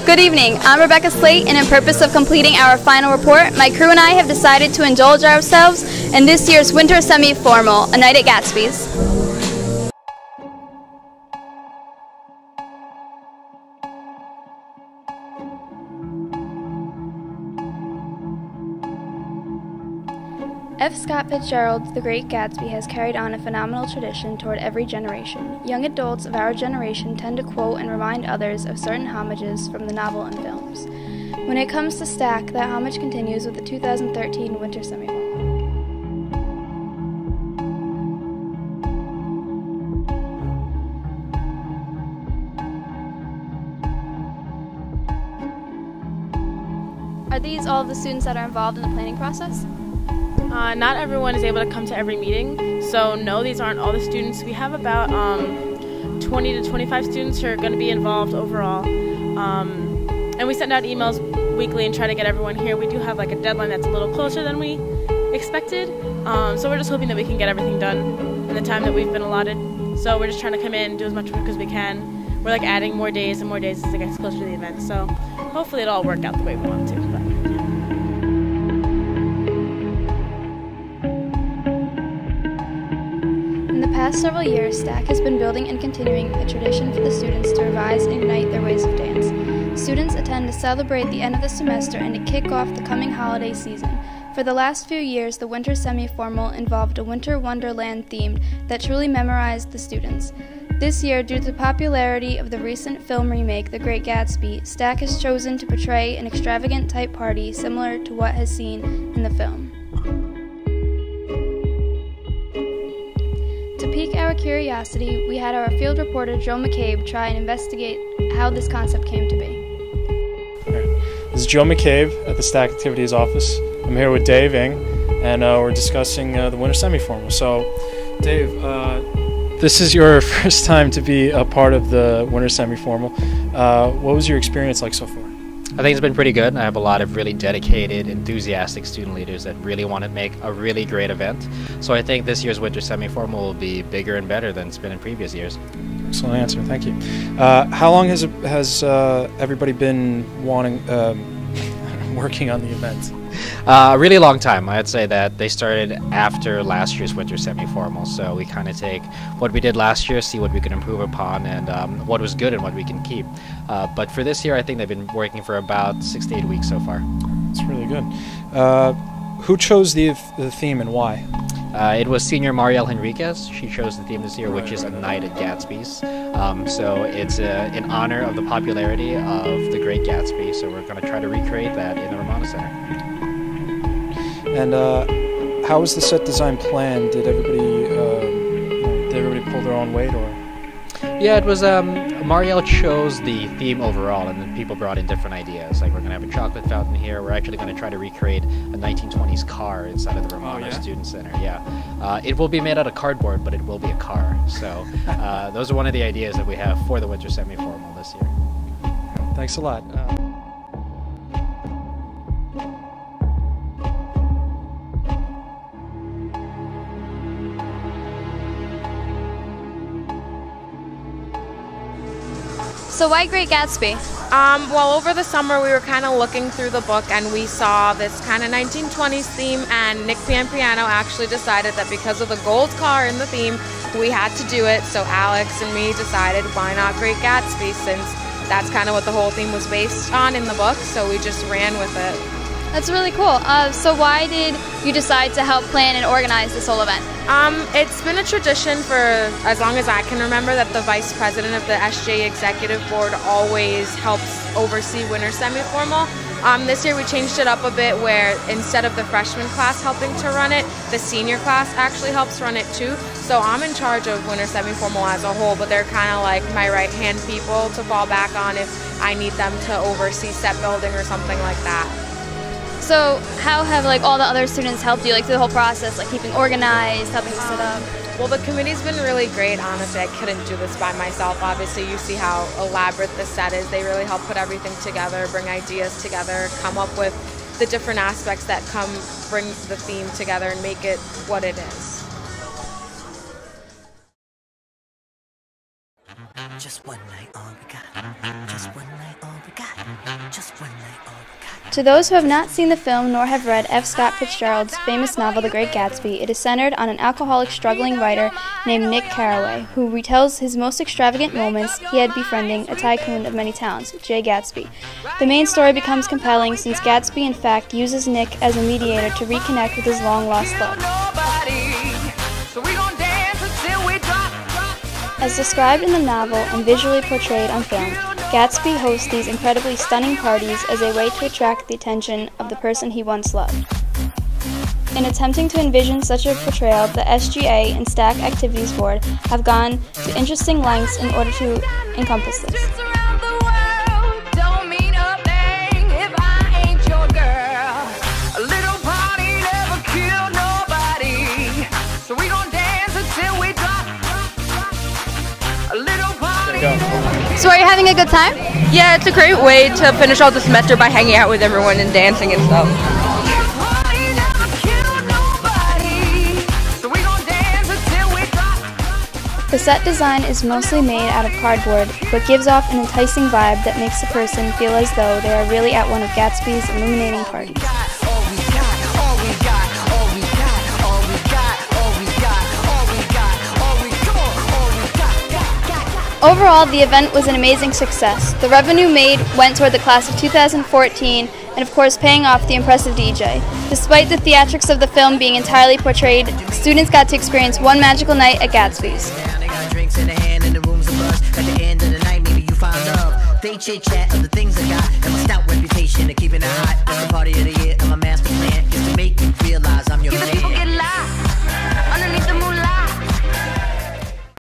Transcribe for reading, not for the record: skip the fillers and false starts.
Good evening, I'm Rebekka Slate, and in purpose of completing our final report, my crew and I have decided to indulge ourselves in this year's winter semi-formal, a night at Gatsby's. F. Scott Fitzgerald's The Great Gatsby has carried on a phenomenal tradition toward every generation. Young adults of our generation tend to quote and remind others of certain homages from the novel and films. When it comes to Stack, that homage continues with the 2013 Winter Semi-Formal. Are these all of the students that are involved in the planning process? Not everyone is able to come to every meeting, so no, these aren't all the students. We have about 20 to 25 students who are going to be involved overall, and we send out emails weekly and try to get everyone here. We do have like a deadline that's a little closer than we expected, so we're just hoping that we can get everything done in the time that we've been allotted. So we're just trying to come in and do as much work as we can. We're like adding more days and more days as it gets closer to the event, so hopefully it'll all work out the way we want to. In the past several years, Stack has been building and continuing a tradition for the students to revise and ignite their ways of dance. Students attend to celebrate the end of the semester and to kick off the coming holiday season. For the last few years, the winter semi-formal involved a winter wonderland theme that truly memorized the students. This year, due to the popularity of the recent film remake, The Great Gatsby, Stack has chosen to portray an extravagant type party similar to what has seen in the film. To pique our curiosity, we had our field reporter Joe McCabe try and investigate how this concept came to be. This is Joe McCabe at the Stack Activities office. I'm here with Dave Ing, and we're discussing the winter semi-formal. So, Dave, this is your first time to be a part of the winter semi-formal. What was your experience like so far? I think it's been pretty good. I have a lot of really dedicated, enthusiastic student leaders that really want to make a really great event. So I think this year's winter semi-formal will be bigger and better than it's been in previous years. Excellent answer, thank you. How long has everybody been working on the event? A really long time. I'd say that they started after last year's winter semi-formal, so we kind of take what we did last year, see what we can improve upon, and what was good and what we can keep. But for this year, I think they've been working for about 6 to 8 weeks so far. That's really good. Who chose the theme and why? It was senior Marielle Henriquez. She chose the theme this year, which is a night at Gatsby's. So it's in honor of the popularity of The Great Gatsby, so we're going to try to recreate that in the Ramona Center. And how was the set design planned? Did everybody pull their own weight, or? Yeah, it was. Marielle chose the theme overall, and then people brought in different ideas. Like, we're going to have a chocolate fountain here. We're actually going to try to recreate a 1920s car inside of the Ramona Student Center. Yeah, it will be made out of cardboard, but it will be a car. So those are one of the ideas that we have for the winter semi-formal this year. Thanks a lot. So why Great Gatsby? Well, over the summer we were kind of looking through the book and we saw this kind of 1920s theme, and Nick Piano actually decided that because of the gold car in the theme, we had to do it. So Alex and me decided, why not Great Gatsby, since that's kind of what the whole theme was based on in the book, so we just ran with it. That's really cool. So why did you decide to help plan and organize this whole event? It's been a tradition for as long as I can remember that the vice president of the SJ Executive Board always helps oversee winter semi-formal. This year we changed it up a bit, where instead of the freshman class helping to run it, the senior class actually helps run it too. So I'm in charge of winter semi-formal as a whole, but they're kind of like my right-hand people to fall back on if I need them to oversee set building or something like that. So how have all the other students helped you through the whole process, keeping organized, helping to set up? Well, the committee's been really great, honestly. I couldn't do this by myself. Obviously, you see how elaborate the set is. They really help put everything together, bring ideas together, come up with the different aspects that bring the theme together and make it what it is. Just one night all we got. Just one night all To those who have not seen the film nor have read F. Scott Fitzgerald's famous novel The Great Gatsby, it is centered on an alcoholic struggling writer named Nick Carraway, who retells his most extravagant moments he had befriending a tycoon of many talents, Jay Gatsby. The main story becomes compelling since Gatsby in fact uses Nick as a mediator to reconnect with his long-lost love. As described in the novel and visually portrayed on film, Gatsby hosts these incredibly stunning parties as a way to attract the attention of the person he once loved. In attempting to envision such a portrayal, the SGA and STAC Activities Board have gone to interesting lengths in order to encompass this. So are you having a good time? Yeah, it's a great way to finish out the semester by hanging out with everyone and dancing and stuff. The set design is mostly made out of cardboard, but gives off an enticing vibe that makes the person feel as though they are really at one of Gatsby's illuminating parties. Overall, the event was an amazing success. The revenue made went toward the class of 2014, and of course paying off the impressive DJ. Despite the theatrics of the film being entirely portrayed, students got to experience one magical night at Gatsby's. They chit chat of the things I got and my stout reputation.